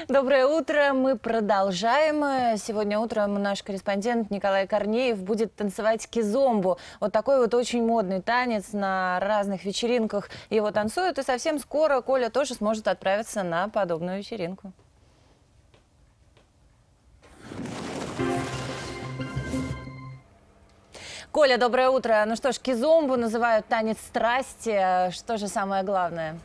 Доброе утро. Мы продолжаем. Сегодня утром наш корреспондент Николай Корнеев будет танцевать кизомбу. Вот такой вот очень модный танец на разных вечеринках. Его танцуют, и совсем скоро Коля тоже сможет отправиться на подобную вечеринку. Коля, доброе утро. Ну что ж, кизомбу называют танец страсти. Что же самое главное?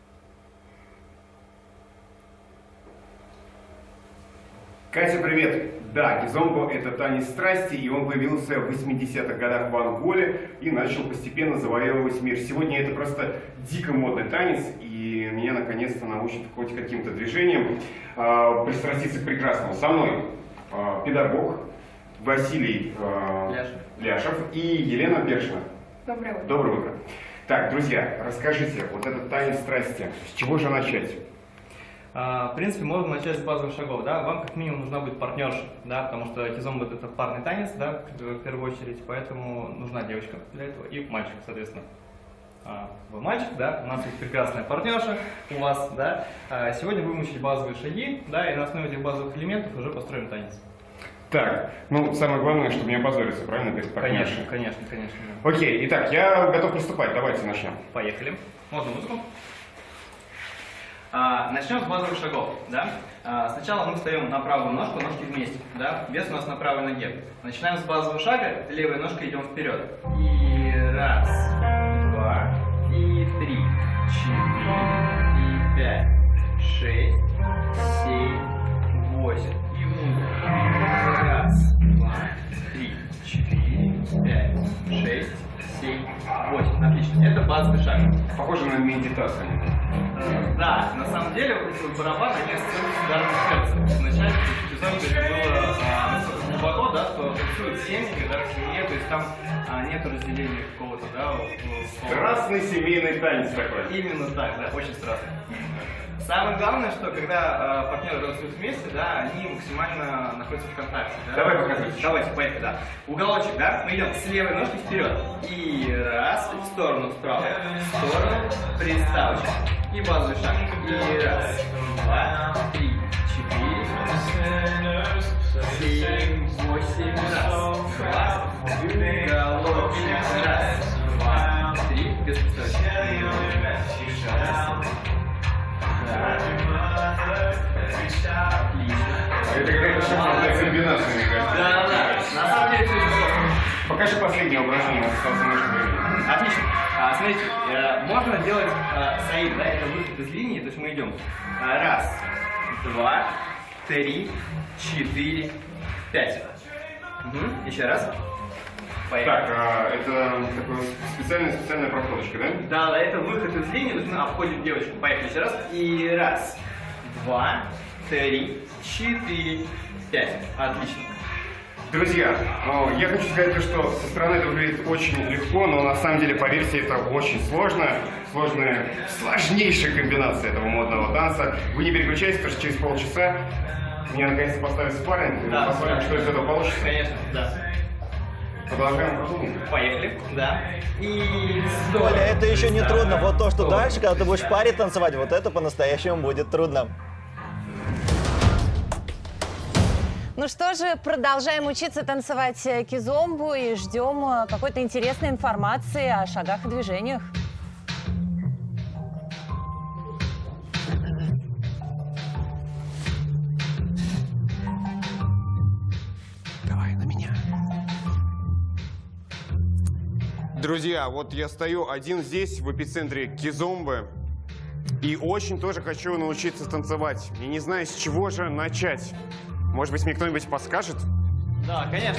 Катя, привет! Да, кизомба – это танец страсти, и он появился в 80-х годах в Анголе и начал постепенно завоевывать мир. Сегодня это просто дико модный танец, и меня наконец-то научат хоть каким-то движением пристраститься к прекрасному. Со мной педагог Василий Ляшев и Елена Першина. Доброе утро. Доброе утро. Так, друзья, расскажите, вот этот танец страсти, с чего же начать? В принципе, можно начать с базовых шагов, да, вам как минимум нужна будет партнерша, да, потому что кизомба это парный танец, да, в первую очередь, поэтому нужна девочка для этого и мальчик, соответственно. Вы мальчик, да, у нас есть прекрасная партнерша у вас, да, сегодня будем учить базовые шаги, да, и на основе этих базовых элементов уже построим танец. Так, ну самое главное, чтобы не опозориться, правильно, перед партнершей? Конечно. Да. Окей, итак, я готов приступать, давайте начнем. Поехали. Можно музыку? Начнем с базовых шагов, да? Сначала мы встаем на правую ножку, ножки вместе, да? Вес у нас на правой ноге. Начинаем с базового шага, левой ножкой идем вперед. И раз, два, и три, 4, и 5, 6, 7, 8. И музыка. Раз, два, 3, 4, 5, 6, 7, 8. Отлично. Это базовый шаг. Похоже на медитацию. Да, на самом деле барабан, они ассоциируются с ударом сердца. Вначале это было глубоко, да, что танцуют семьями, да, в семье, то есть там нет разделения какого-то, да. Страстный семейный танец такой. Именно так, да, очень страстный. Самое главное, что когда партнеры танцуют вместе, да, они максимально находятся в контакте. Да? Давай покажите. Давайте, поехали, да. Уголочек, да, мы идем с левой ножки вперед. И раз, в сторону вправо, в сторону, приставочка. И базовый шаг. И раз, два, 3, 4, 7, 8, раз, два, уголочек, раз, два, 3, без приставочки. Это какая-то шахматная комбинация, мне кажется. Да. На самом деле, Покажи последнее упражнение, у нас осталось немножко времени. Отлично. Смотрите, можно делать саид, да, это выход из линии, то есть мы идем. Раз, два, 3, 4, 5. Еще раз. Поехали. Так, это такая специальная проходочка, да? Да, это выход из линии, то есть мы обходим девочку. Поехали еще раз. И раз, два, 3, 4, 5. Отлично. Друзья, я хочу сказать, что со стороны это выглядит очень легко, но на самом деле, поверьте, это очень сложно. Сложнейшая комбинация этого модного танца. Вы не переключайтесь, потому что через полчаса меня наконец-то поставят спарринг, и мы посмотрим, что из этого получится. Конечно, да. Продолжаем продумать. Поехали, да. И Коля, это еще не трудно. Вот то, что дальше, когда ты будешь в паре танцевать, вот это по-настоящему будет трудно. Ну что же, продолжаем учиться танцевать кизомбу и ждем какой-то интересной информации о шагах и движениях. Давай на меня. Друзья, вот я стою один здесь, в эпицентре кизомбы, и очень тоже хочу научиться танцевать. И не знаю, с чего же начать. Может быть, мне кто-нибудь подскажет? Да, конечно.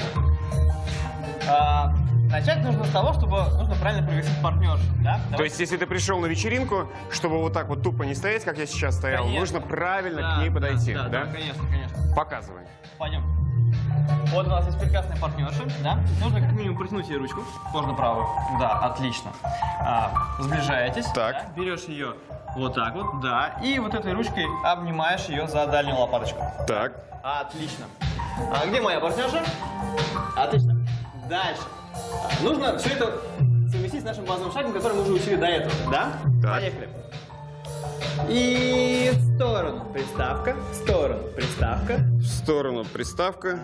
Начать нужно с того, чтобы нужно правильно пригласить партнершу, да? То есть, если ты пришел на вечеринку, чтобы вот так вот тупо не стоять, как я сейчас стоял, Конечно. нужно правильно к ней подойти, да? Да, конечно. Показывай. Пойдем. Вот у нас есть прекрасная партнерша, да? Нужно как минимум протянуть ей ручку, можно правую. Да, отлично. Сближаетесь. Так. Да? Берешь ее вот так вот, да. И вот этой ручкой обнимаешь ее за дальнюю лопаточку. Так. Отлично. А где моя партнерша? Отлично. Дальше. Нужно все это совместить с нашим базовым шагом, который мы уже учили до этого, да? Так. Поехали. И в сторону приставка, в сторону приставка. В сторону приставка.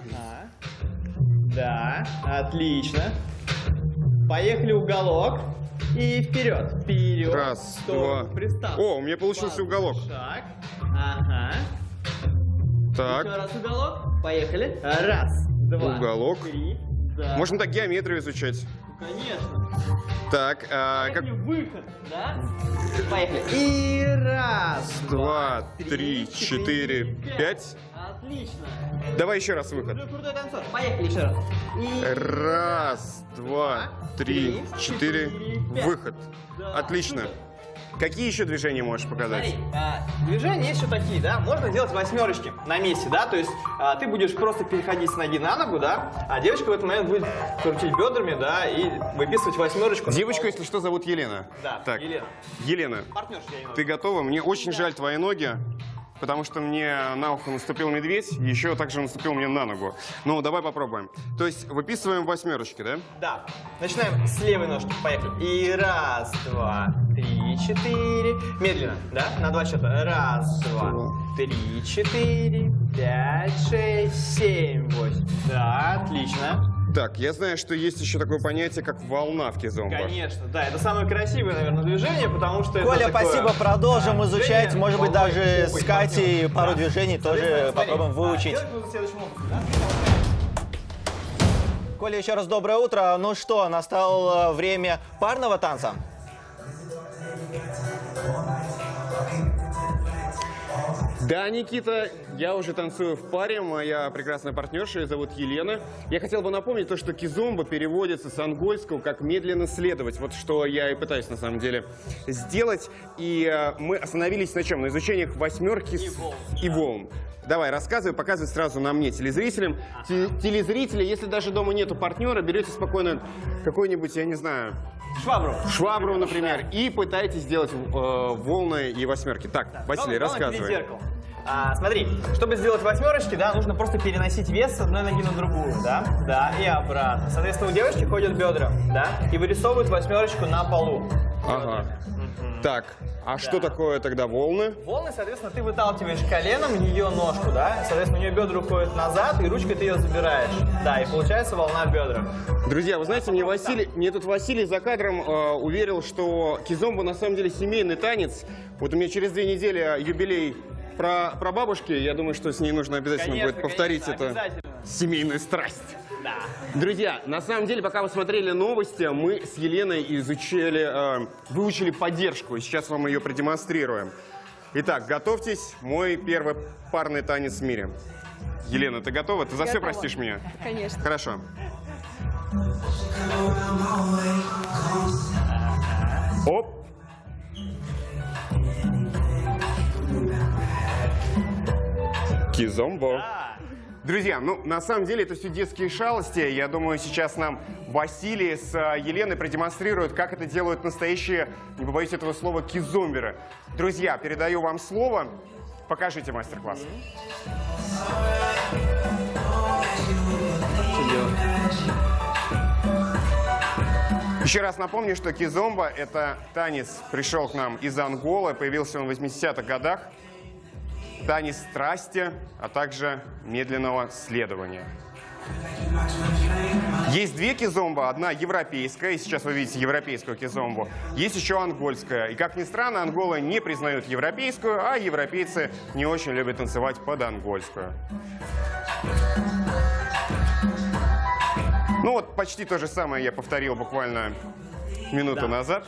Да, отлично. Поехали уголок. И вперед, вперед. Раз, сторону, два. приставка. О, у меня получился уголок. Шаг. Ага. Так. Еще раз уголок. Поехали. Раз, два, Уголок. три. Да. Можно так геометрию изучать. Конечно. Так, как... Поехали, выход, да? Поехали. И раз, Два, три, четыре, пять. Отлично. Давай еще раз выход. Крутой танцор. Поехали еще раз. И Раз, два, три, четыре, выход. Да, Отлично. супер. Какие еще движения можешь показать? Смотри, движения есть еще такие, да, можно делать восьмерочки на месте, да, то есть ты будешь просто переходить с ноги на ногу, да, а девочка в этот момент будет крутить бедрами, да, и выписывать восьмерочку. Девочку, если что, зовут Елена. Да, Так, Елена. Елена, Партнерша, я имею в виду. ты готова? Мне очень жаль твои ноги, потому что мне на ухо наступил медведь, еще также наступил мне на ногу. Ну, давай попробуем. То есть выписываем восьмерочки, да? Да. Начинаем с левой ножки. Поехали. И раз, два, три, четыре. Медленно, да? На два счета. Раз, два, три, четыре, пять, шесть, семь, восемь. Да, отлично. Так, я знаю, что есть еще такое понятие, как волна в кизомбо. Конечно, да. Это самое красивое, наверное, движение, потому что Коля, это такое, спасибо, продолжим изучать. движение, Может быть, волной даже с попой, Катей партнер. пару Да. движений тоже Соответственно, попробуем смотри, выучить. делать будем следующим образом, да? Коля, еще раз доброе утро. Ну что, настало время парного танца? Да, Никита, я уже танцую в паре, моя прекрасная партнерша, ее зовут Елена. Я хотел бы напомнить то, что кизомба переводится с ангольского как «медленно следовать». Вот что я и пытаюсь на самом деле сделать. И мы остановились на чем? На изучениях восьмерки и волн. Давай, рассказывай, показывай сразу на мне, телезрителям. Телезрители, если даже дома нету партнера, берете спокойно какой-нибудь, я не знаю, швабру, например, и пытаетесь сделать волны и восьмерки. Так, Василий, рассказывай. Смотри, чтобы сделать восьмерочки, да, нужно просто переносить вес с одной ноги на другую, да, и обратно. Соответственно, у девочки ходят бедра, да, и вырисовывают восьмерочку на полу. Ага. Так, а что такое тогда волны? Волны, соответственно, ты выталкиваешь коленом ее ножку, да, соответственно, у нее бедра уходят назад, и ручкой ты ее забираешь, да, и получается волна в бедрах. Друзья, вы знаете, мне тут Василий за кадром уверил, что кизомба на самом деле семейный танец. Вот у меня через 2 недели юбилей про бабушки, я думаю, что с ней нужно обязательно будет повторить эту семейную страсть. Да. Друзья, на самом деле, пока вы смотрели новости, мы с Еленой выучили поддержку, и сейчас вам ее продемонстрируем. Итак, готовьтесь, мой первый парный танец в мире. Елена, ты готова? Ты за все простишь меня? Конечно. Хорошо. Оп. Кизомбо. Друзья, ну, на самом деле, это все детские шалости. Я думаю, сейчас нам Василий с Еленой продемонстрируют, как это делают настоящие, не побоюсь этого слова, кизомберы. Друзья, передаю вам слово. Покажите мастер-класс. Еще раз напомню, что кизомба – это танец, пришел к нам из Анголы, появился он в 80-х годах. Танец страсти, а также медленного следования. Есть 2 кизомбо, одна европейская, и сейчас вы видите европейскую кизомбу. Есть еще ангольская. И как ни странно, Ангола не признают европейскую, а европейцы не очень любят танцевать под ангольскую. Ну вот почти то же самое я повторил буквально минуту назад.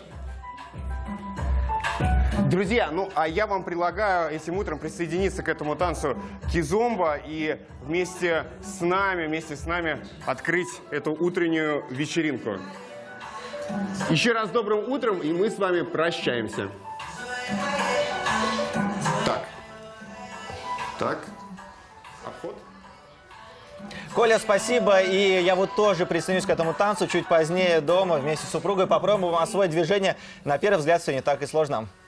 Друзья, ну а я вам предлагаю этим утром присоединиться к этому танцу кизомбо и вместе с нами открыть эту утреннюю вечеринку. Еще раз добрым утром, и мы с вами прощаемся. Так, обход. Коля, спасибо. И я вот тоже присоединюсь к этому танцу чуть позднее дома вместе с супругой. Попробуем освоить движение. На первый взгляд все не так и сложно.